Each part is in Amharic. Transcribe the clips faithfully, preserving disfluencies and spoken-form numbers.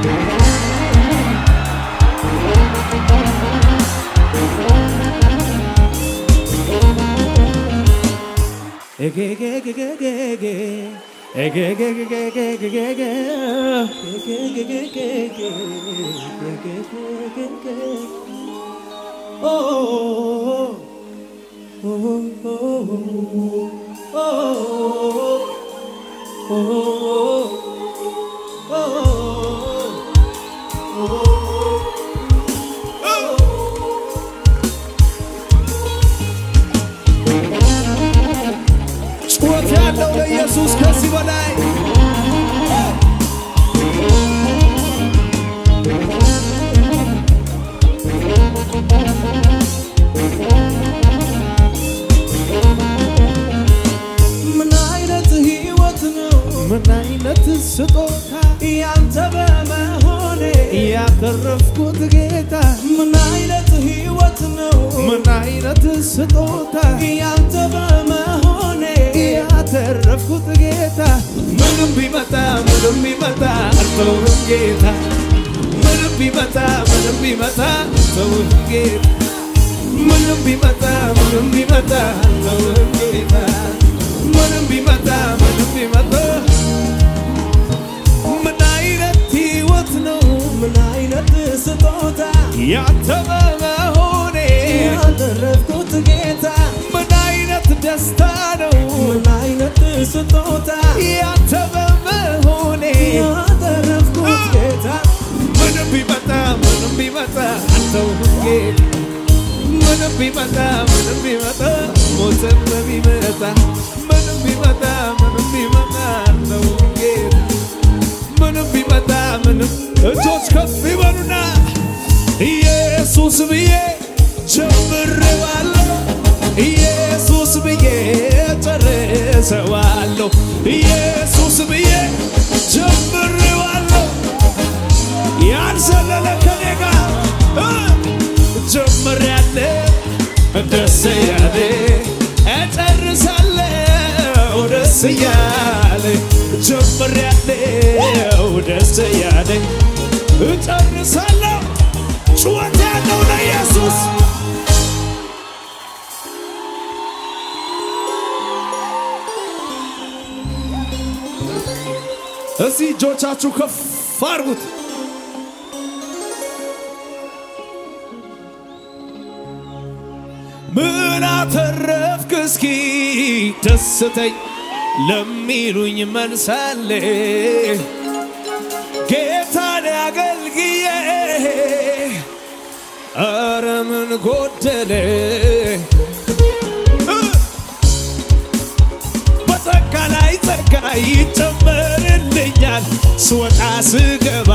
Jesus ከዚህ በላይ ምን አይነት ህይወት ነው ምን አይነት ስጦታ ያንተ በመሆኔ ያተረፍኩት ጌታ ምን አይነት ህይወት ነው ምን አይነት ስጦታ ያንተ በመሆኔ ያተረፍኩት ጌታ ምንም ቢመጣ ምንም ቢመጣ አልተውም ጌታ ምንም ቢመጣ ምንም ቢመጣ አልተውም ጌታ ምንም ቢመጣ ምንም ቢመጣ አልተውም ጌታ ምንም ቢመጣ ምንም ቢመጣ ምን አይነት ህይወት ነው ምን አይነት ስጦታ ያንተ በመሆኔ ያተረፍኩት ጌታ ምን አይነት ደስታ ነው ምን አይነት ስጦታ ያንተ በመሆኔ ያተረፍኩት ጌታ ምንም ቢመጣ ምንም ቢመጣ አልተውም ጌታ ምንም ቢመጣ ምንም ቢመጣ ሞትም ቢመጣ ምንም ቢመጣ ምንም ቢመጣ አልተውም ጌታ ምንም ቢመጣ ምንም እጆች ከፍ ይበሉና ኢየሱስ ብዬ ጀምሬዋለሁ ኢየሱስ ብዬ ጨርሰዋለሁ ኢየሱስ ብዬ ጀምሬዋለሁ ያልዘለለ ከኔ ጋር ጀምሬያለሁ ደስ ያለኝ እጨርሳለሁ ደስ ያለኝ ጀምሬያለሁ ደስ ያለኝ እጨርሳለሁ ጩኸት ያለው ለኢየሱስ እስቲ እጆቻችሁ ከፍ አድርጉት ምን አተረፍክ እስኪ ደስተኝ ለሚሉኝ መልሳለ ጌታን አገልግዬ ኧረ ምን ጎደለ በጸጋ ላይ ጸጋ ይጨመርልኛል ስወጣ ስገባ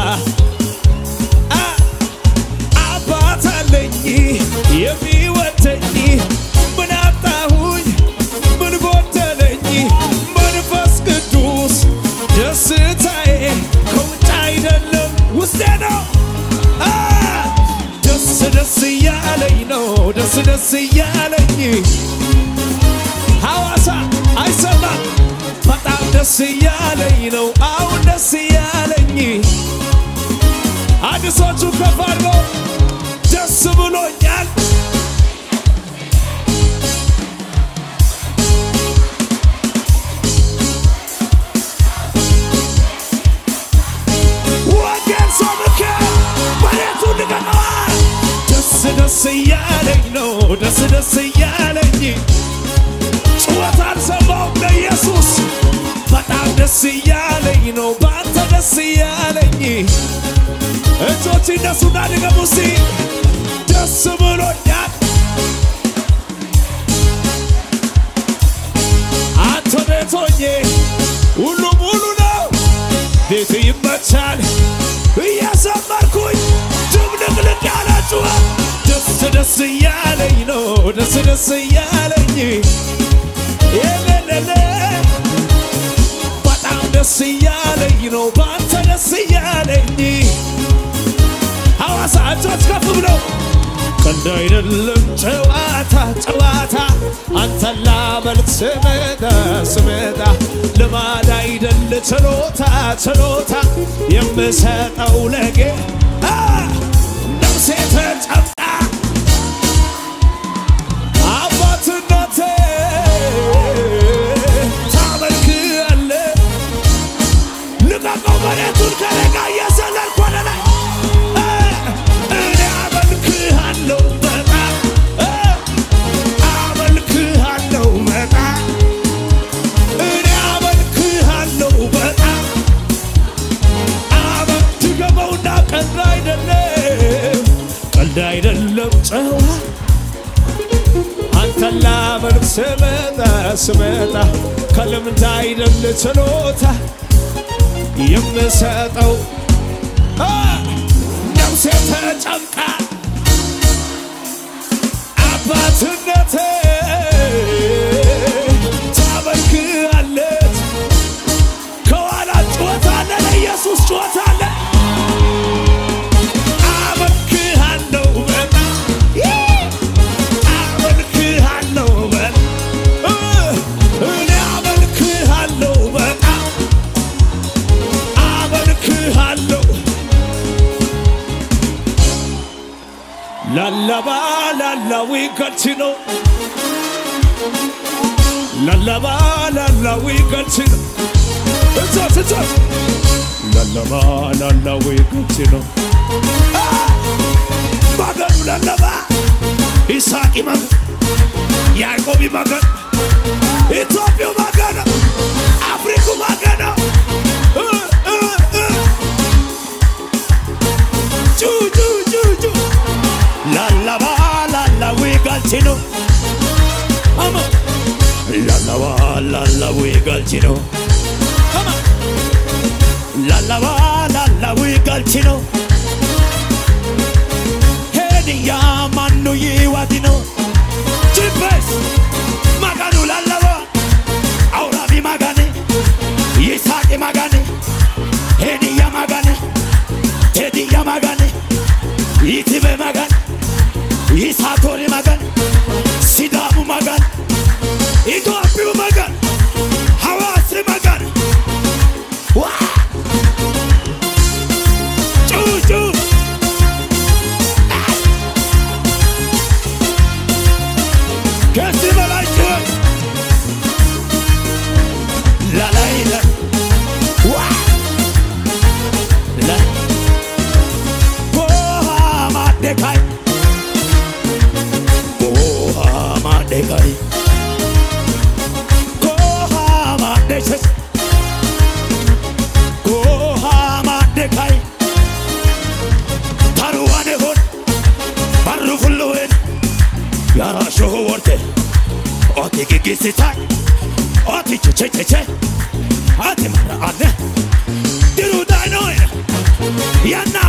አባት አለኝ የሚወደኝ ምን አጣሁኝ ምን ጎደለኝ መንፈስ ቅዱስ ደስታዬ ከውጭ አይደለም ውስጤ ነው ደስ ደስ እያለኝ ነው ደስ ደስ እያለኝ ሐዋሳ አይሰማም በጣም ደስ እያለኝ ነው አሁን ደስ እያለኝ አዲሶቹ ከፍ አድርገው ደስ ብሎኛል ወገን ሰምከ መሬቱ ንገነዋ ደስ ደስ እያለኝ ነው ደስ ደስ እያለኝ ጩኸት አልሰማውም ለኢየሱስ በጣም ደስ እያለኝ ነው ባንተ ደስ እያለኝ እጆች እነሱና ድገሙ እስቲ ደስ ብሎኛል አንተ ቤት ሆኜ ሁሉ ሙሉ ነው ቤት ይመቻል እየዘመርኩኝ ድብልቅልቅ ያለ ጩኸት ደስ ደስ እያለኝ ነው ደስ ደስ እያለኝ የለለለ በጣም ደስ እያለኝ ነው ባንተ ደስ እያለኝ ሐዋሳ እጆች ከፍ ብለው ቀልድ አይደለም ጨዋታ ጨዋታ አንተን ላመልክ ስመጣ ስመጣ ልማድ አይደል ችሎታ ችሎታ የምሰጠው ለጌታ ነፍሴ ተጨምቃ አባትነቴ ታመልክሃለህ ልቀቀው መሬቱን ከለጋ እየዘለልኩ ወደ ላይ አይደለም ጨዋ አንተን ላመልክ ስመጣ ስመጣ ከልምድ አይደል ችሎታ የምሰጠው ነፍሴ ተጨምቃ አባትነቴ ታመልክሃለች ከኋላ ጩኸት አለ ለኢየሱስ ጩኸት አለ La la ba la la we got to know. La la ba la la we got to know. It's us, it's us. La la ba la la we got to know. Magan la la ba. Isaac Magan. Yaakov Magan. Ethiopia Magan. Africa Magan. Ju ju ju ju. La la ba la la we got to know. Come on. La la ba la la we got to know. Come on. La la ba la la we got to know. Hey ya manu ye wadino. Chipes. Maganu la la ba. Aura bi magane. Yisake magane. Hey ya magane. Hey ya magane. Itibe magane. Isatori magan, Sidamu magan, Ethiopia magan, Hawasi magan. Wah! Choo choo. Kasi malay choo. La la la. Wah! La. Oh, Madekai. Dekai Kohama Deses Kohama Dekai Taruane Hot Barufuluin Yara Show Worte Oti Gigisitai Oti Che Che Che Ati Mara Ade Diru Dainoin Yana